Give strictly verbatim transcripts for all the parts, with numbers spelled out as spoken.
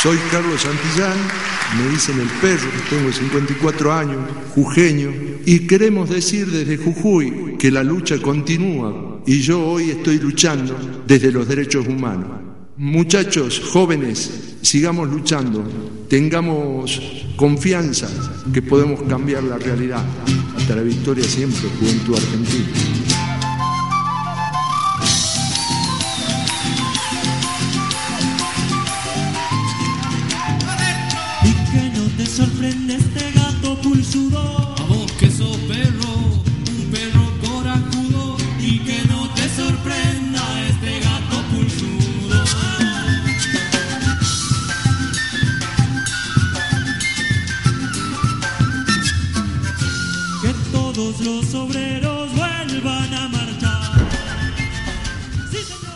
Soy Carlos Santillán, me dicen el perro, tengo cincuenta y cuatro años, jujeño, y queremos decir desde Jujuy que la lucha continúa y yo hoy estoy luchando desde los derechos humanos. Muchachos, jóvenes, sigamos luchando, tengamos confianza que podemos cambiar la realidad. Hasta la victoria siempre, Juventud Argentina. Sorprende este gato pulsudo, a vos que sos perro, un perro corajudo, y que no te sorprenda este gato pulsudo. Que todos los obreros vuelvan a marchar. Sí, señor.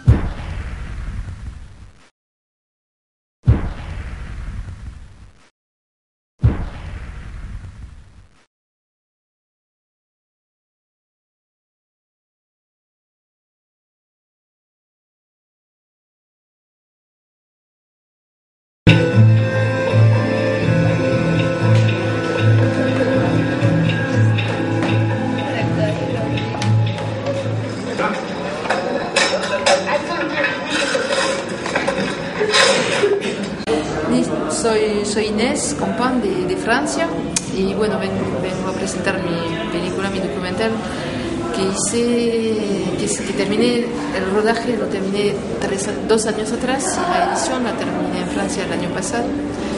Soy, soy Inés Compan de, de Francia y bueno, vengo, vengo a presentar mi película, mi documental que hice, que, que terminé, el rodaje lo terminé tres, dos años atrás y la edición la terminé en Francia el año pasado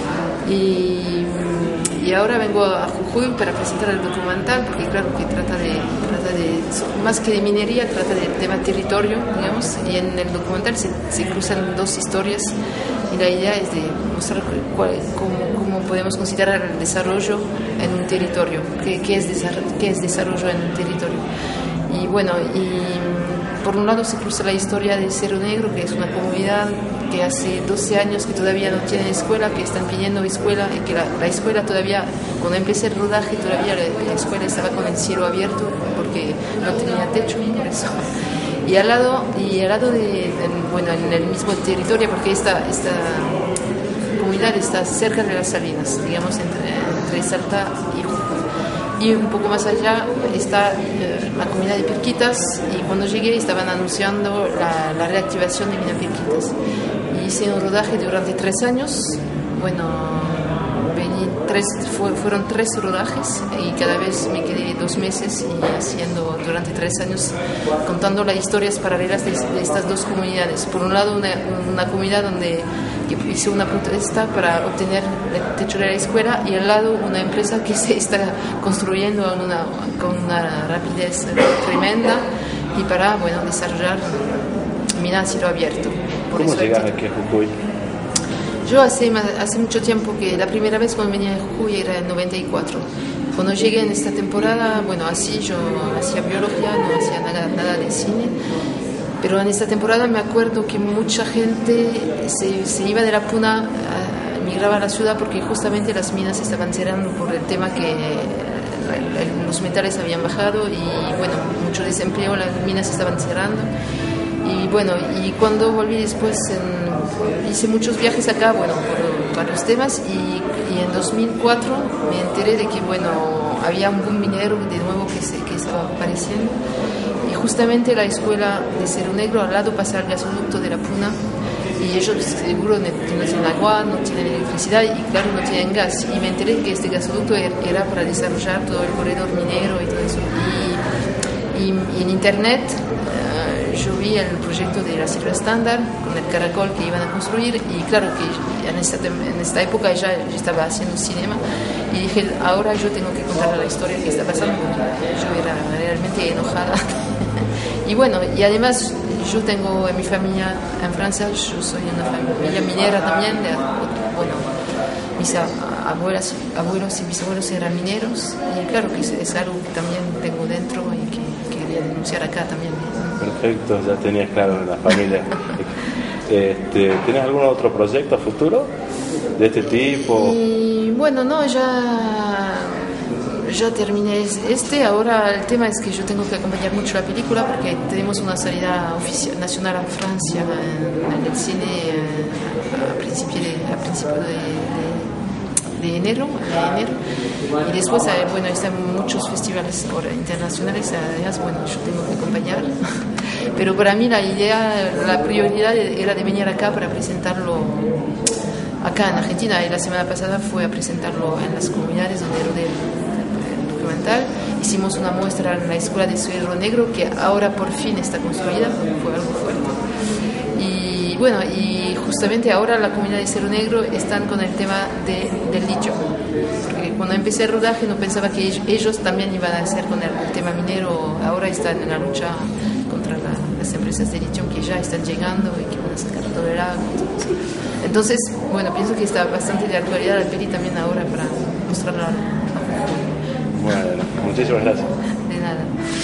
y, y ahora vengo a Jujuy para presentar el documental porque claro que trata de, trata de más que de minería, trata de tema territorio, digamos, y en el documental se, se cruzan dos historias. Y la idea es de mostrar cuál, cómo, cómo podemos considerar el desarrollo en un territorio, qué, qué, es desarrollo, qué es desarrollo en un territorio. Y bueno, y por un lado se cruza la historia de Cerro Negro, que es una comunidad que hace doce años que todavía no tiene escuela, que están pidiendo escuela, y que la, la escuela todavía, cuando empecé el rodaje, todavía la, la escuela estaba con el cielo abierto, porque no tenía techo, por eso. Y al lado, y al lado de, de, bueno, en el mismo territorio, porque esta, esta comunidad está cerca de las Salinas, digamos, entre, entre Salta y Jujuy. Y un poco más allá está eh, la comunidad de Pirquitas, y cuando llegué estaban anunciando la, la reactivación de Mina Pirquitas. Y hice un rodaje durante tres años, bueno, vení tres, fue, fueron tres rodajes y cada vez me quedé dos meses y haciendo durante tres años contando las historias paralelas de, de estas dos comunidades. Por un lado una, una comunidad donde hice una protesta para obtener el techo de la escuela y al lado una empresa que se está construyendo una, con una rapidez tremenda y para bueno, desarrollar mina a cielo abierto. Por ¿Cómo eso llegas aquí a Jujuy? Yo hace, hace mucho tiempo que la primera vez cuando venía a Jujuy era en noventa y cuatro. Cuando llegué en esta temporada, bueno, así yo hacía biología, no hacía nada, nada de cine. Pero en esta temporada me acuerdo que mucha gente se, se iba de la Puna, uh, migraba a la ciudad porque justamente las minas estaban cerrando por el tema que el, el, los metales habían bajado y bueno, mucho desempleo, las minas estaban cerrando. Y bueno, y cuando volví después, en, hice muchos viajes acá, bueno, por varios temas, y, y en dos mil cuatro me enteré de que, bueno, había un boom minero de nuevo que, se, que estaba apareciendo, y justamente la escuela de Cerro Negro al lado pasa el gasoducto de la Puna, y ellos seguro no tienen agua, no tienen electricidad, y claro, no tienen gas, y me enteré que este gasoducto era para desarrollar todo el corredor minero y todo eso, y, y, y en internet yo vi el proyecto de la Selva Estándar con el caracol que iban a construir y claro que en esta, en esta época ya yo estaba haciendo cinema y dije, ahora yo tengo que contar la historia que está pasando porque yo era realmente enojada. Y bueno, y además yo tengo en mi familia en Francia, yo soy una familia minera también, de, bueno, mis abuelas, abuelos y mis abuelos eran mineros y claro que es, es algo que también tengo dentro y que, que quería denunciar acá también. Perfecto, ya tenías claro en la familia. este, ¿Tienes algún otro proyecto futuro de este tipo? Y bueno, no, ya ya terminé este, ahora el tema es que yo tengo que acompañar mucho la película porque tenemos una salida oficial nacional en Francia, en, en el cine eh, a principio de, a principio de, de, de enero, de enero, y después eh, bueno, están muchos festivales ahora internacionales, además bueno, yo tengo que acompañar, pero para mí la idea, la prioridad era de venir acá para presentarlo acá en Argentina, y la semana pasada fue a presentarlo en las comunidades donde rodé el documental. Hicimos una muestra en la Escuela de Cerro Negro, que ahora por fin está construida, fue algo fuerte. Y bueno, y justamente ahora la comunidad de Cerro Negro están con el tema de, del litio, porque cuando empecé el rodaje no pensaba que ellos, ellos también iban a hacer con el, el tema minero, ahora están en la lucha contra la, las empresas de litio que ya están llegando y que van a sacar todo el agua. Entonces, bueno, pienso que está bastante de actualidad la peli también ahora para mostrarla. Bueno, muchísimas gracias. De nada.